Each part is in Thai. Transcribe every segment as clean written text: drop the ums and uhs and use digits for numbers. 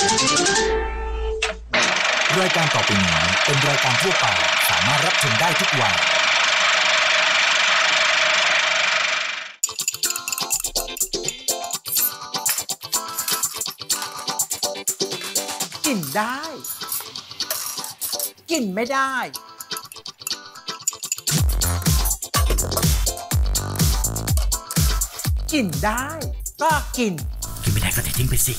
รายการต่อไปนี้เป็นรายการทั่วไปสามารถรับชมได้ทุกวัยกินได้กินไม่ได้กินได้ก็กินไม่ได้ก็ทิ้งไปสิ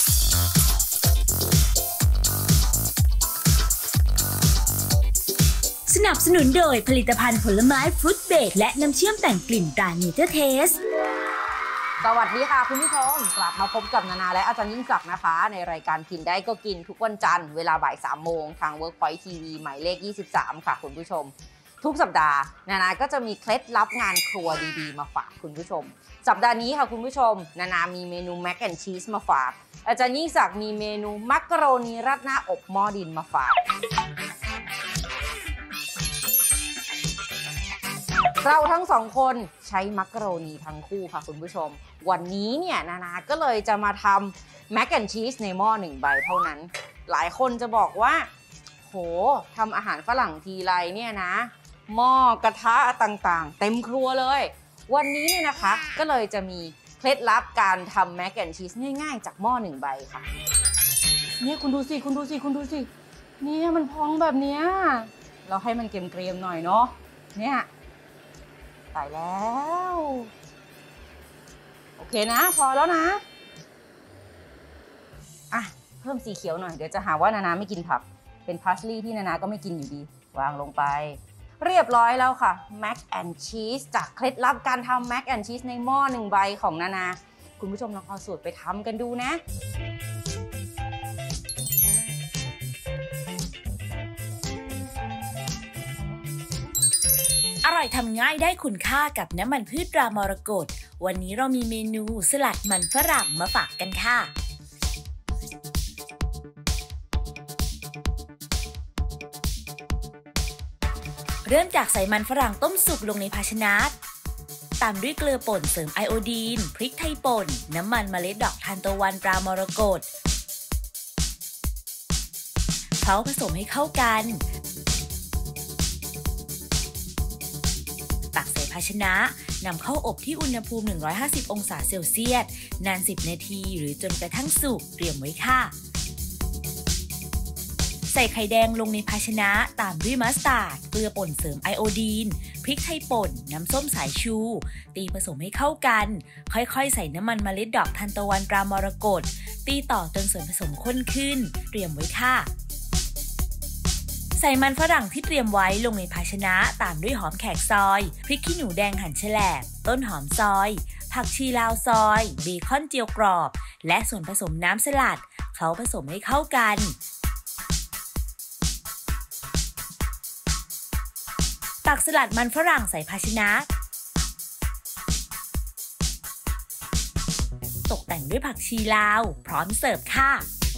สนับสนุนโดยผลิตภัณฑ์ผลไม้ฟรุตเบรดและน้ำเชื่อมแต่งกลิ่นตราเนเจอร์เทสสวัสดีค่ะคุณผู้ชมกลับมาพบกับนานาและอาจารย์ยิ่งศักดิ์นะคะในรายการกินได้ก็กินทุกวันจันทร์เวลาบ่าย 3 โมงทาง Workpoint TV หมายเลข 23 ค่ะคุณผู้ชมทุกสัปดาห์นานาก็จะมีเคล็ดลับงานครัวดีๆมาฝากคุณผู้ชมสัปดาห์นี้ค่ะคุณผู้ชมนานามีเมนูแมคแอนด์ชีสมาฝากอาจารย์ยิ่งศักดิ์มีเมนูมักกะโรนีราดหน้าอบหม้อดินมาฝากเราทั้งสองคนใช้มักกะโรนีทั้งคู่ค่ะคุณผู้ชมวันนี้เนี่ยนานาก็เลยจะมาทำแมคแอนด์ชีสในหม้อ1 ใบเท่านั้นหลายคนจะบอกว่าโหทำอาหารฝรั่งทีไรเนี่ยนะหม้อกระทะต่างๆเต็มครัวเลยวันนี้เนี่ยนะคะก็เลยจะมีเคล็ดลับการทำแมคแอนด์ชีสง่ายๆจากหม้อ1 ใบค่ะเนี่ยคุณดูสิเนี่ยมันพองแบบเนี้ยเราให้มันเกรียมๆหน่อยเนาะเนี่ยตายแล้วโอเคนะพอแล้วนะอ่ะเพิ่มสีเขียวหน่อยเดี๋ยวจะหาว่านานาไม่กินผักเป็นพาสลีย์ที่นานาก็ไม่กินอยู่ดีวางลงไปเรียบร้อยแล้วค่ะแมคแอนด์ชีสจากเคล็ดลับการทำแมคแอนด์ชีสในหม้อ1 ใบของนานาคุณผู้ชมลองเอาสูตรไปทำกันดูนะอร่อยทำง่ายได้คุณค่ากับน้ำมันพืชตรามรกตวันนี้เรามีเมนูสลัดมันฝรั่งมาฝากกันค่ะเริ่มจากใส่มันฝรั่งต้มสุกลงในภาชนะตามด้วยเกลือป่นเสริมไอโอดีนพริกไทยป่นน้ำมันเมล็ดดอกทานตะวันตรามรกตเคล้าผสมให้เข้ากันตักใส่ภาชนะนำเข้าอบที่อุณหภูมิ150องศาเซลเซียสนาน10 นาทีหรือจนกระทั่งสุกเตรียมไว้ค่ะใส่ไข่แดงลงในภาชนะตามด้วยมัสตาร์ดเกลือป่นเสริมไอโอดีนพริกไทยป่นน้ำส้มสายชูตีผสมให้เข้ากันค่อยๆใส่น้ำมันเมล็ดดอกทานตะวันตรามรกตตีต่อจนส่วนผสมข้นขึ้นเตรียมไว้ค่ะใส่มันฝรั่งที่เตรียมไว้ลงในภาชนะตามด้วยหอมแขกซอยพริกขี้หนูแดงหั่นแฉลบต้นหอมซอยผักชีลาวซอยเบคอนเจียวกรอบและส่วนผสมน้ำสลัดเคล้าผสมให้เข้ากันตักสลัดมันฝรั่งใส่ภาชนะตกแต่งด้วยผักชีลาวพร้อมเสิร์ฟค่ะ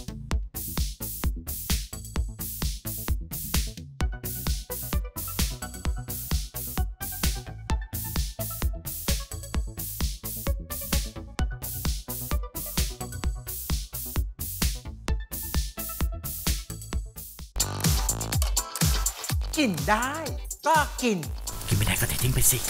กินได้ก็กินไม่ได้ก็ทิ้งไปสิ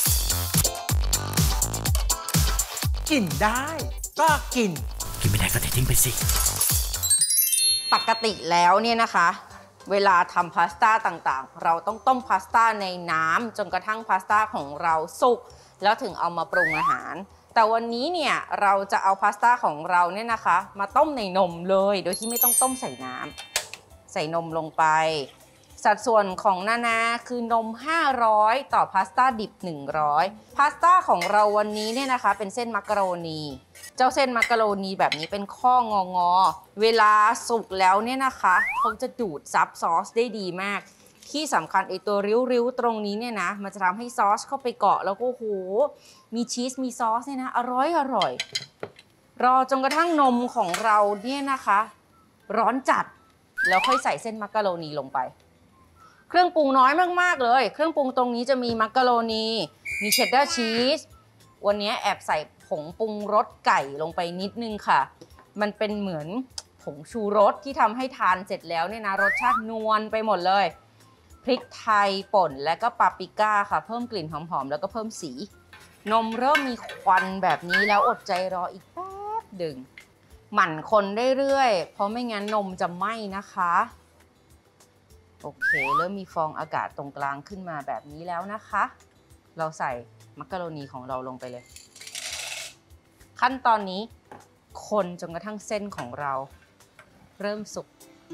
กินได้ก็กินไม่ได้ก็ทิ้งไปสิปกติแล้วเนี่ยนะคะเวลาทำพาสต้าต่างๆเราต้องต้มพาสต้าในน้ำจนกระทั่งพาสต้าของเราสุกแล้วถึงเอามาปรุงอาหารแต่วันนี้เนี่ยเราจะเอาพาสต้าของเราเนี่ยนะคะมาต้มในนมเลยโดยที่ไม่ต้องต้มใส่น้ำใส่นมลงไปสัดส่วนของนานาคือนม500ต่อพาสต้าดิบ100พาสต้าของเราวันนี้เนี่ยนะคะเป็นเส้นมักกะโรนีเจ้าเส้นมักกะโรนีแบบนี้เป็นข้องอเวลาสุกแล้วเนี่ยนะคะเขาจะดูดซับซอสได้ดีมากที่สำคัญไอตัวริ้วๆตรงนี้เนี่ยนะมันจะทำให้ซอสเข้าไปเกาะแล้วก็โหมีชีสมีซอสเนี่ยนะอร่อยรอจนกระทั่งนมของเราเนี่ยนะคะร้อนจัดแล้วค่อยใส่เส้นมักกะโรนีลงไปเครื่องปรุงน้อยมากๆเลยเครื่องปรุงตรงนี้จะมีมักกะโรนีมีเชดดาร์ชีสวันนี้แอบใส่ผงปรุงรสไก่ลงไปนิดนึงค่ะมันเป็นเหมือนผงชูรสที่ทำให้ทานเสร็จแล้วเนี่ยนะรสชาตินวลไปหมดเลยพริกไทยป่นและก็ปาปริก้าค่ะเพิ่มกลิ่นหอมๆแล้วก็เพิ่มสีนมเริ่มมีควันแบบนี้แล้วอดใจรออีกแป๊บหนึ่งหมั่นคนเรื่อยๆเพราะไม่งั้นนมจะไหม้นะคะโอเคเริ่มมีฟองอากาศตรงกลางขึ้นมาแบบนี้แล้วนะคะเราใส่มักกะโรนีของเราลงไปเลยขั้นตอนนี้คนจนกระทั่งเส้นของเราเริ่มสุก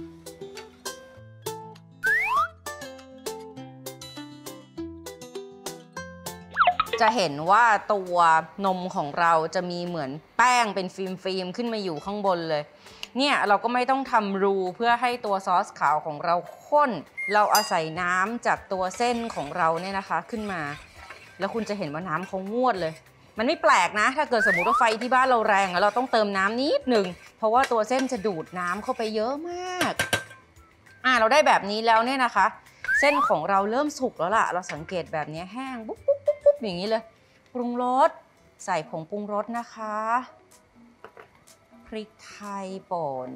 จะเห็นว่าตัวนมของเราจะมีเหมือนแป้งเป็นฟิล์มขึ้นมาอยู่ข้างบนเลยเนี่ยเราก็ไม่ต้องทำรูเพื่อให้ตัวซอสขาวของเราข้นเราอาศัยน้ำจากตัวเส้นของเราเนี่ยนะคะขึ้นมาแล้วคุณจะเห็นว่าน้ำเขางวดเลยมันไม่แปลกนะถ้าเกิดสมมติว่าไฟที่บ้านเราแรงเราต้องเติมน้ำนิดหนึ่งเพราะว่าตัวเส้นจะดูดน้ำเข้าไปเยอะมากเราได้แบบนี้แล้วเนี่ยนะคะเส้นของเราเริ่มสุกแล้วล่ะเราสังเกตแบบนี้แห้งปุ๊บอย่างนี้เลยปรุงรสใส่ผงปรุงรสนะคะพริกไทยป่น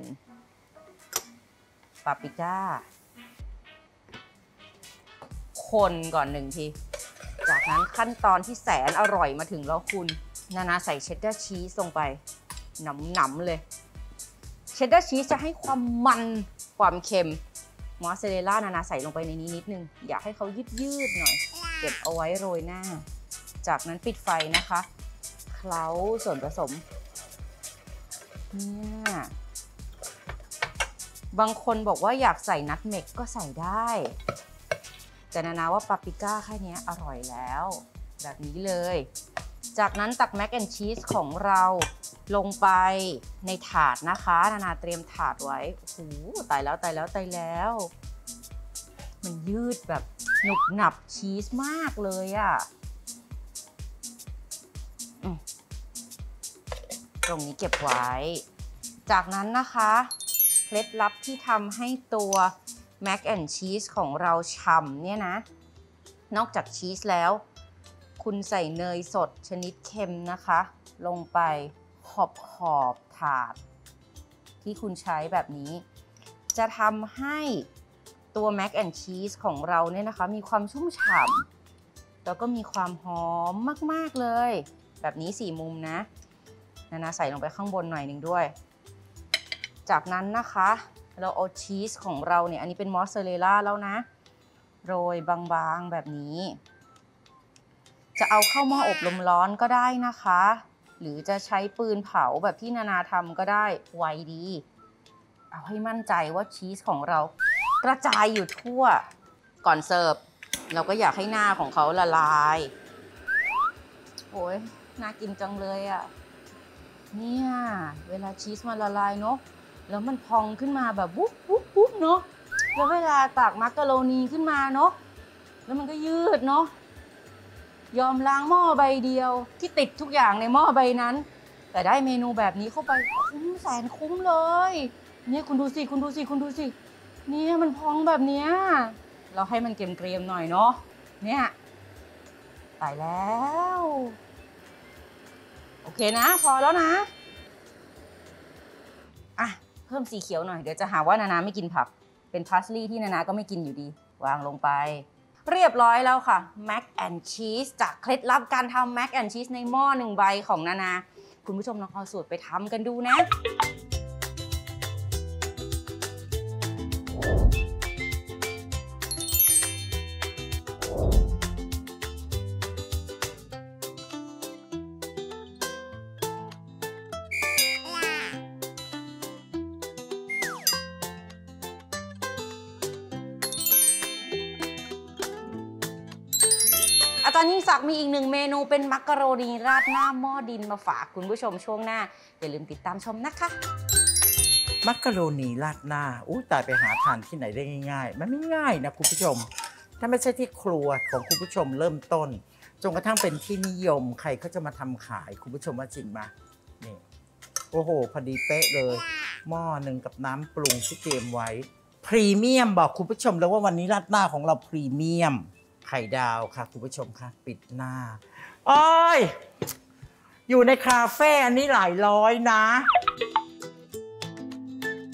ปาปริก้าคนก่อน1 ทีจากนั้นขั้นตอนที่แสนอร่อยมาถึงแล้วคุณนานาใส่เชดดาร์ชีสลงไปหนำๆเลยเชดดาร์ชีสจะให้ความมันความเค็มมอสซาเรลล่านานาใส่ลงไปในนี้นิดนึงอยากให้เขายืดหน่อยเก็บเอาไว้โรยหน้าจากนั้นปิดไฟนะคะเคล้าส่วนผสมเนี่ยบางคนบอกว่าอยากใส่นัทเมกก็ใส่ได้แต่นานาว่าปาปริก้าแค่นี้อร่อยแล้วแบบนี้เลยจากนั้นตักแม็กแอนด์ชีสของเราลงไปในถาดนะคะนานาเตรียมถาดไว้โอ้โหตายแล้วมันยืดแบบหนุบหนับชีสมากเลยอะตรงนี้เก็บไว้จากนั้นนะคะเคล็ดลับที่ทำให้ตัวแม็กแอนด์ชีสของเราฉ่ำเนี่ยนะนอกจากชีสแล้วคุณใส่เนยสดชนิดเค็มนะคะลงไปขอบถาดที่คุณใช้แบบนี้จะทำให้ตัวแม็กแอนด์ชีสของเราเนี่ยนะคะมีความชุ่มฉ่ำแล้วก็มีความหอมมากๆเลยแบบนี้4 มุมนะนานาใส่ลงไปข้างบนหน่อยหนึ่งด้วยจากนั้นนะคะเราเอาชีสของเราเนี่ยอันนี้เป็นมอสซาเรลล่าแล้วนะโรยบางๆแบบนี้จะเอาเข้าหม้ออบลมร้อนก็ได้นะคะหรือจะใช้ปืนเผาแบบที่นานาทำก็ได้ไวดีเอาให้มั่นใจว่าชีสของเรากระจายอยู่ทั่วก่อนเสิร์ฟเราก็อยากให้หน้าของเขาละลายโอ้ยน่ากินจังเลยอ่ะเนี่ยเวลาชีสมันละลายเนาะแล้วมันพองขึ้นมาแบบวุ๊บเนาะแล้วเวลาตักมักกะโรนีขึ้นมาเนาะแล้วมันก็ยืดเนาะยอมล้างหม้อใบเดียวที่ติดทุกอย่างในหม้อใบนั้นแต่ได้เมนูแบบนี้เข้าไปคุ้มแสนคุ้มเลยเนี่ยคุณดูสิเนี่ยมันพองแบบเนี้ยเราให้มันเกรียมๆหน่อยเนาะเนี่ยตายแล้วโอเคนะพอแล้วนะเพิ่มสีเขียวหน่อยเดี๋ยวจะหาว่านานาไม่กินผักเป็นพาสลีย์ที่นานาก็ไม่กินอยู่ดีวางลงไปเรียบร้อยแล้วค่ะแม็กแอนด์ชีสจากเคล็ดลับการทำแม็กแอนด์ชีสในหม้อ1 ใบของนานาคุณผู้ชมลองเอาสูตรไปทำกันดูนะอาจารย์ยิ่งศักดิ์มีอีก1 เมนูเป็นมักกะโรนีราดหน้าหม้อดินมาฝากคุณผู้ชมช่วงหน้าอย่าลืมติดตามชมนะคะมักกะโรนีราดหน้าตายไปหาทานที่ไหนได้ง่ายๆมันไม่ง่ายนะคุณผู้ชมถ้าไม่ใช่ที่ครัวของคุณผู้ชมเริ่มต้นจนกระทั่งเป็นที่นิยมใครเขาจะมาทำขายคุณผู้ชมว่าจริงไหมนี่โอ้โหพอดีเป๊ะเลยหม้อหนึ่งกับน้ำปรุงที่เตรียมไว้พรีเมียมบอกคุณผู้ชมแล้วว่าวันนี้ราดหน้าของเราพรีเมียมไข่ดาวค่ะคุณผู้ชมค่ะปิดหน้าอยู่ในคาเฟ่อันนี้หลายร้อยนะ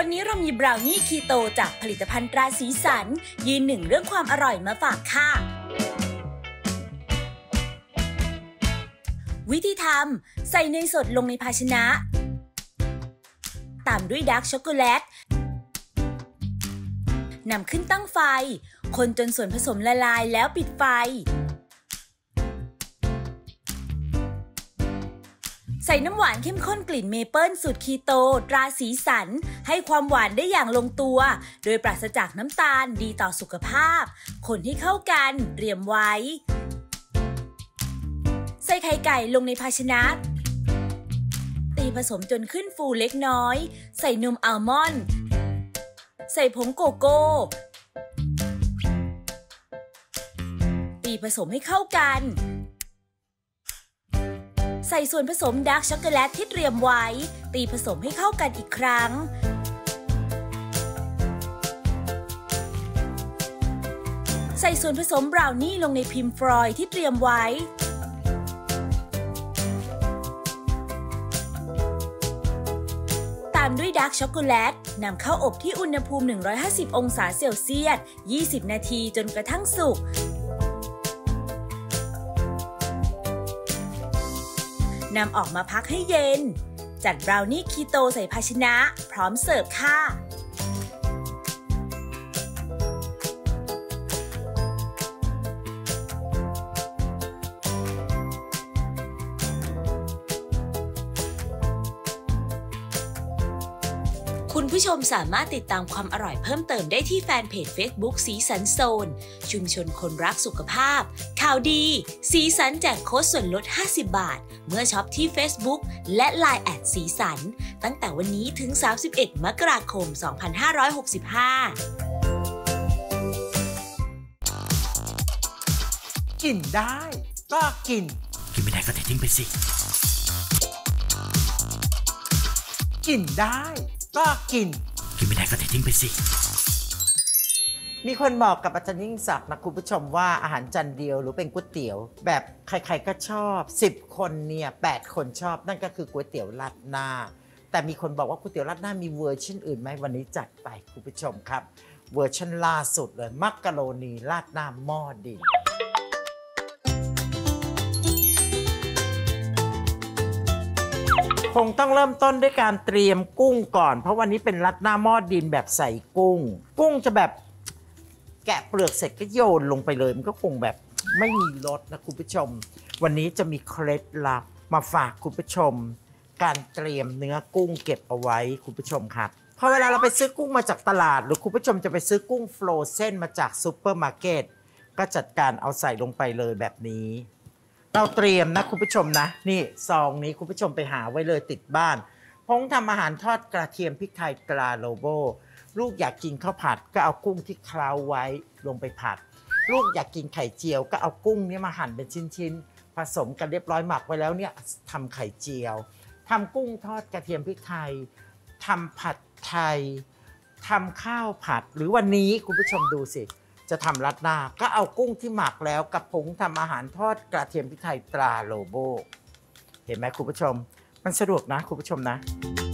วันนี้เรามีบราวนี่คีโตจากผลิตภัณฑ์ตราสีสันยืนหนึ่งเรื่องความอร่อยมาฝากค่ะวิธีทำใส่เนยสดลงในภาชนะตามด้วยดาร์กช็อกโกแลตนำขึ้นตั้งไฟคนจนส่วนผสมละลายแล้วปิดไฟใส่น้ำหวานเข้มข้นกลิ่นเมเปิลสูตรคีโตตราสีสันให้ความหวานได้อย่างลงตัวโดยปราศจากน้ำตาลดีต่อสุขภาพคนให้เข้ากันเตรียมไว้ใส่ไข่ไก่ลงในภาชนะตีผสมจนขึ้นฟูเล็กน้อยใส่นมอัลมอนด์ใส่ผงโกโก้ตีผสมให้เข้ากันใส่ส่วนผสมดาร์กช็อกโกแลตที่เตรียมไว้ตีผสมให้เข้ากันอีกครั้งใส่ส่วนผสมบราวนี่ลงในพิมพ์ฟรอยล์ที่เตรียมไว้ตามด้วยดาร์กช็อกโกแลตนำเข้าอบที่อุณหภูมิ150องศาเซลเซียส20นาทีจนกระทั่งสุกนำออกมาพักให้เย็นจัดบราวนี่คีโตใส่ภาชนะพร้อมเสิร์ฟค่ะคุณผู้ชมสามารถติดตามความอร่อยเพิ่มเติมได้ที่แฟนเพจ Facebook สีสันโซนชุมชนคนรักสุขภาพข่าวดีสีสันแจกโค้ดส่วนลด50 บาทเมื่อช็อปที่ Facebook และ LINE แอดสีสันตั้งแต่วันนี้ถึง31 มกราคม 2565 กินได้ก็กินไม่ได้ก็เททิ้งไปสิกินได้ก็กินไม่ได้ก็เททิ้งไปสิมีคนบอกกับอาจารย์ยิ่งศักดิ์นะคุณผู้ชมว่าอาหารจานเดียวหรือเป็นก๋วยเตี๋ยวแบบใครๆก็ชอบ10คนเนี่ย8คนชอบนั่นก็คือก๋วยเตี๋ยวราดหน้าแต่มีคนบอกว่าก๋วยเตี๋ยวราดหน้ามีเวอร์ชันอื่นไหมวันนี้จัดไปคุณผู้ชมครับเวอร์ชันล่าสุดเลยมักกะโรนีราดหน้าหม้อดินคงต้องเริ่มต้นด้วยการเตรียมกุ้งก่อนเพราะวันนี้เป็นราดหน้าหม้อดินแบบใส่กุ้งจะแบบแกะเปลือกเสร็จก็โยนลงไปเลยมันก็คงแบบไม่มีรสนะคุณผู้ชมวันนี้จะมีเคล็ดลับมาฝากคุณผู้ชมการเตรียมเนื้อกุ้งเก็บเอาไว้คุณผู้ชมครับพอเวลาเราไปซื้อกุ้งมาจากตลาดหรือคุณผู้ชมจะไปซื้อกุ้งโฟรเซนมาจากซูเปอร์มาร์เก็ตก็จัดการเอาใส่ลงไปเลยแบบนี้เราเตรียมนะคุณผู้ชมนะนี่ซองนี้คุณผู้ชมไปหาไว้เลยติดบ้านผงทำอาหารทอดกระเทียมพริกไทยตราโลโบลูกอยากกินข้าวผัดก็เอากุ้งที่เคล้าไว้ลงไปผัดลูกอยากกินไข่เจียวก็เอากุ้งนี้มาหั่นเป็นชิ้นๆผสมกันเรียบร้อยหมักไว้แล้วเนี่ยทำไข่เจียวทำกุ้งทอดกระเทียมพริกไทยทำผัดไทยทำข้าวผัดหรือวันนี้คุณผู้ชมดูสิจะทำราดหน้าก็เอากุ้งที่หมักแล้วกับผงทำอาหารทอดกระเทียมพริกไทยตราโลโบเห็นไหมคุณผู้ชมมันสะดวกนะคุณผู้ชมนะ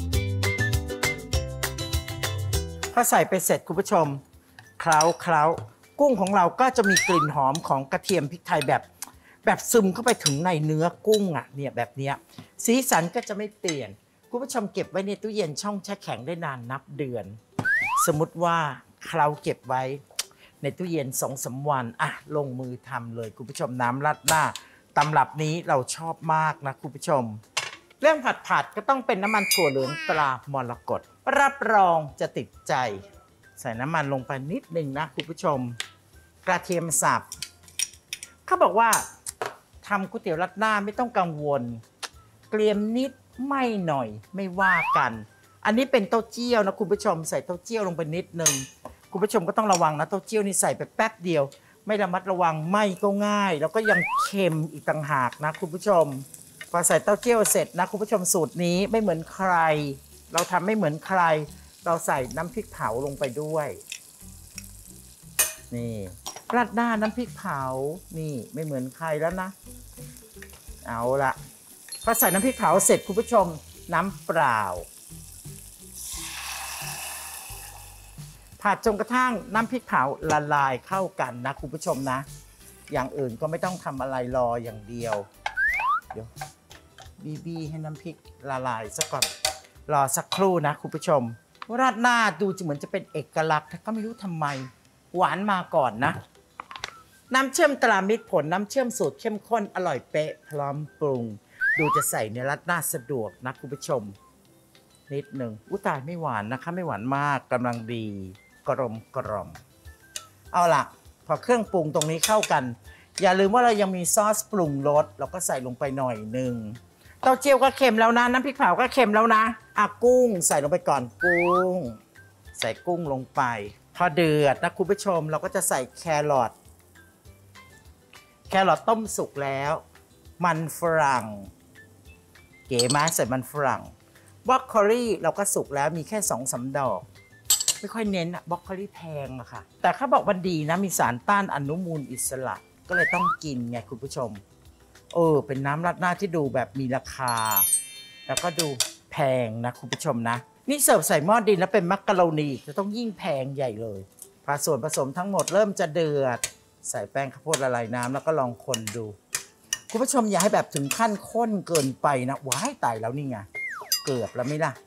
พอใส่ไปเสร็จคุณผู้ชมเคล้ากุ้งของเราก็จะมีกลิ่นหอมของกระเทียมพริกไทยแบบซึมเข้าไปถึงในเนื้อกุ้งอ่ะเนี่ยแบบเนี้ยสีสันก็จะไม่เปลี่ยนคุณผู้ชมเก็บไว้ในตู้เย็นช่องแช่แข็งได้นานนับเดือนสมมติว่าเราเก็บไว้ในตู้เย็น2-3 วันอ่ะลงมือทำเลยคุณผู้ชมน้ำราดหน้าตำรับนี้เราชอบมากนะคุณผู้ชมเรื่องผัดก็ต้องเป็นน้ำมันถั่วเหลืองตรามรกตรับรองจะติดใจใส่น้ำมันลงไปนิดนึงนะคุณผู้ชมกระเทียมสับเขาบอกว่าทำก๋วยเตี๋ยวราดหน้าไม่ต้องกังวลเกรียมนิดไม่หน่อยไม่ว่ากันอันนี้เป็นเต้าเจี้ยวนะคุณผู้ชมใส่เต้าเจี้ยวลงไปนิดนึงคุณผู้ชมก็ต้องระวังนะเต้าเจี้ยวนี่ใส่ไปแป๊บเดียวไม่ระมัดระวังไหม้ก็ง่ายแล้วก็ยังเค็มอีกต่างหากนะคุณผู้ชมพอใส่เต้าเจี้ยวเสร็จนะคุณผู้ชมสูตรนี้ไม่เหมือนใครเราทำไม่เหมือนใครเราใส่น้ำพริกเผาลงไปด้วยนี่ราดหน้าน้ำพริกเผานี่ไม่เหมือนใครแล้วนะเอาละพอใส่น้ำพริกเผาเสร็จคุณผู้ชมน้ำเปล่าผัดจนกระทั่งน้ำพริกเผาละลายเข้ากันนะคุณผู้ชมนะอย่างอื่นก็ไม่ต้องทำอะไรรออย่างเดียวเดี๋ยวบีให้น้ำพริกละลายซะก่อนรอสักครู่นะคุณผู้ชมราดหน้าดูจะเหมือนจะเป็นเอกลักษณ์แต่ก็ไม่รู้ทำไมหวานมาก่อนนะน้ำเชื่อมตรามิตรผลน้ำเชื่อมสูตรเข้มข้นอร่อยเป๊ะพร้อมปรุงดูจะใส่ในราดหน้าสะดวกนะคุณผู้ชมนิดหนึ่งตายไม่หวานนะคะไม่หวานมากกำลังดีกลมเอาล่ะพอเครื่องปรุงตรงนี้เข้ากันอย่าลืมว่าเรายังมีซอสปรุงรสเราก็ใส่ลงไปหน่อยหนึ่งเต้าเจี้ยวก็เค็มแล้วนะน้ำพริกเผาก็เค็มแล้วนะกุ้งใส่ลงไปก่อนกุ้งใส่กุ้งลงไปพอเดือดนะคุณผู้ชมเราก็จะใส่แครอทต้มสุกแล้วมันฝรั่งเก๋ไหมใส่มันฝรั่งบรอกโคลีเราก็สุกแล้วมีแค่2-3 ดอกไม่ค่อยเน้นอะบรอกโคลีแพงอะค่ะแต่เขาบอกมันดีนะมีสารต้านอนุมูลอิสระก็เลยต้องกินไงคุณผู้ชมเป็นน้ำราดหน้าที่ดูแบบมีราคาแล้วก็ดูแพงนะคุณผู้ชมนะนี่เสิร์ฟใส่หม้อดินแล้วเป็นมักกะโรนีจะต้องยิ่งแพงใหญ่เลยพอส่วนผสมทั้งหมดเริ่มจะเดือดใส่แป้งข้าวโพดละลายน้ำแล้วก็ลองคนดูคุณผู้ชมอย่าให้แบบถึงขั้นข้นเกินไปนะว้ายตายแล้วนี่ไงเกือบแล้วไหมล่ะ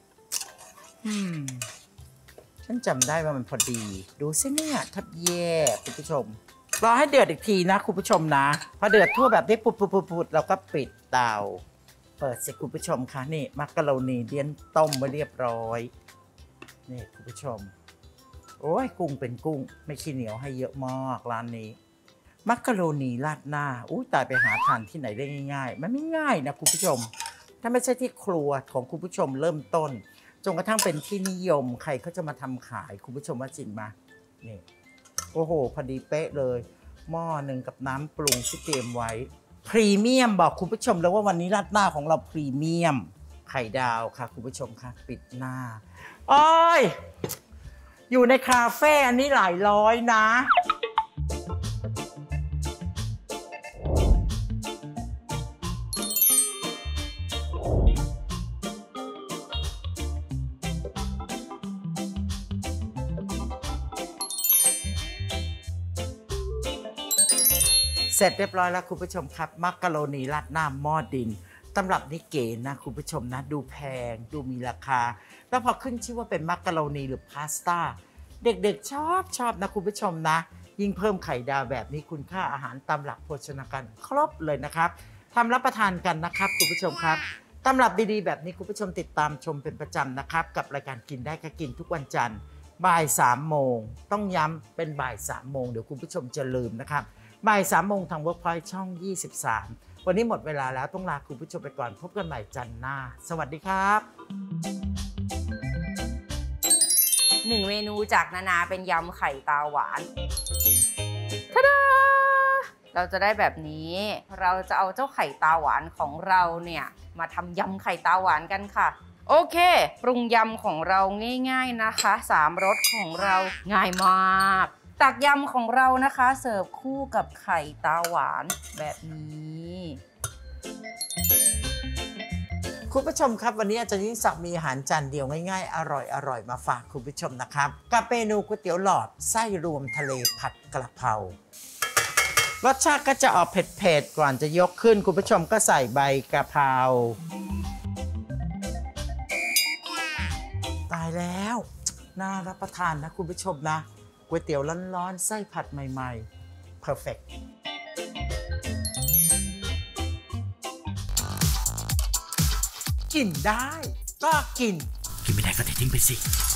ฉันจำได้ว่ามันพอดีดูสิเนี่ยทับแย่คุณผู้ชมรอให้เดือดอีกทีนะคุณผู้ชมนะพอเดือดทั่วแบบนี้ปุดเราก็ปิดเตาเปิดเสร็จคุณผู้ชมคะนี่มักกะโรนีเดียนต้มมาเรียบร้อยนี่คุณผู้ชมโอ้ยกุ้งเป็นกุ้งไม่ขี้เหนียวให้เยอะมากร้านนี้มักกะโรนีราดหน้าตายไปหาทานที่ไหนได้ง่ายๆมันไม่ง่ายนะคุณผู้ชมถ้าไม่ใช่ที่ครัวของคุณผู้ชมเริ่มต้นจนกระทั่งเป็นที่นิยมใครเขาจะมาทำขายคุณผู้ชมว่าจริงไหมนี่โอ้โหพอดีเป๊ะเลยหม้อหนึ่งกับน้ำปรุงที่เตรียมไว้พรีเมียมบอกคุณผู้ชมแล้วว่าวันนี้ราดหน้าของเราพรีเมียมไข่ดาวค่ะคุณผู้ชมค่ะปิดหน้าอยู่ในคาเฟ่อันนี้หลายร้อยนะเสร็จเรียบร้อยแล้วคุณผู้ชมครับมักกะโรนีราดหน้าหม้อดินตำรับนี้เก๋นะคุณผู้ชมนะดูแพงดูมีราคาแล้วพอขึ้นชื่อว่าเป็นมักกะโรนีหรือพาสต้าเด็กๆชอบนะคุณผู้ชมนะยิ่งเพิ่มไข่ดาวแบบนี้คุณค่าอาหารตามหลักโภชนาการครบเลยนะครับทำรับประทานกันนะครับคุณผู้ชมครับตำรับดีๆแบบนี้คุณผู้ชมติดตามชมเป็นประจำนะครับกับรายการกินได้ก็กินทุกวันจันทร์บ่าย 3 โมงต้องย้ำเป็นบ่าย 3 โมงเดี๋ยวคุณผู้ชมจะลืมนะครับบ่าย 3 โมงทาง Workpoint ช่อง 23 วันนี้หมดเวลาแล้วต้องลาคุณผู้ชมไปก่อนพบกันใหม่จันทร์หน้าสวัสดีครับ 1 เมนูจากนานาเป็นยำไข่ตาหวานทะดาเราจะได้แบบนี้เราจะเอาเจ้าไข่ตาหวานของเราเนี่ยมาทำยำไข่ตาหวานกันค่ะโอเคปรุงยำของเราง่ายๆนะคะ3 รสของเราง่ายมากตักยำของเรานะคะเสิร์ฟคู่กับไข่ตาหวานแบบนี้คุณผู้ชมครับวันนี้อาจารย์ยิ่งศักดิ์มีอาหารจานเดียวง่ายๆอร่อยมาฝากคุณผู้ชมนะครับกับเมนูก๋วยเตี๋ยวหลอดไส้รวมทะเลผัดกระเพรารสชาติก็จะออกเผ็ดๆก่อนจะยกขึ้นคุณผู้ชมก็ใส่ใบกะเพราตายแล้วน่ารับประทานนะคุณผู้ชมนะก๋วยเตี๋ยวร้อนๆไส้ผัดใหม่ๆ perfect กินได้ก็กินไม่ได้ก็ทิ้งไปสิ